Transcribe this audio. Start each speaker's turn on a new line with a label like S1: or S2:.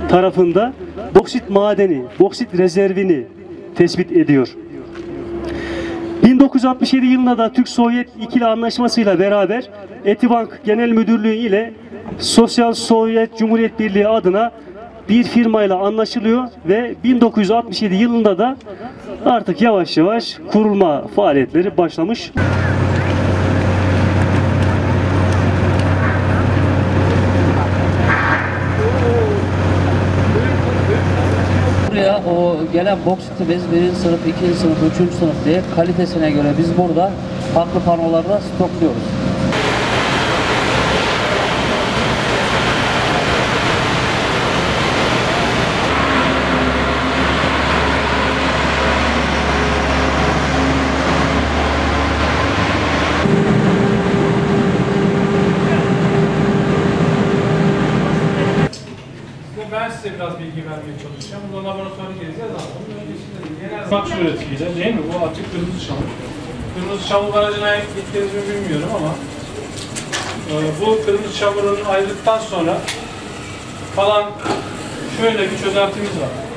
S1: tarafında boksit madeni, boksit rezervini tespit ediyor. 1967 yılında da Türk-Sovyet ikili anlaşmasıyla beraber Etibank Genel Müdürlüğü ile Sosyal Sovyet Cumhuriyet Birliği adına bir firmayla anlaşılıyor ve 1967 yılında da artık yavaş yavaş kurulma faaliyetleri başlamış.
S2: Buraya o gelen boksiti biz 1. sınıf, 2. sınıf, 3. sınıf diye kalitesine göre biz burada farklı panolarda stokluyoruz.
S3: Ben size biraz bilgi vermeye çalışacağım. Bu laboratuvara geleceğiz ama bunun öncesinde genel bak suretiyle değil mi? Bu açık kırmızı çamur. Kırmızı çamur barajına gittiniz mi bilmiyorum ama bu kırmızı çamurun ayrıldıktan sonra kalan şöyle bir çözeltimiz var.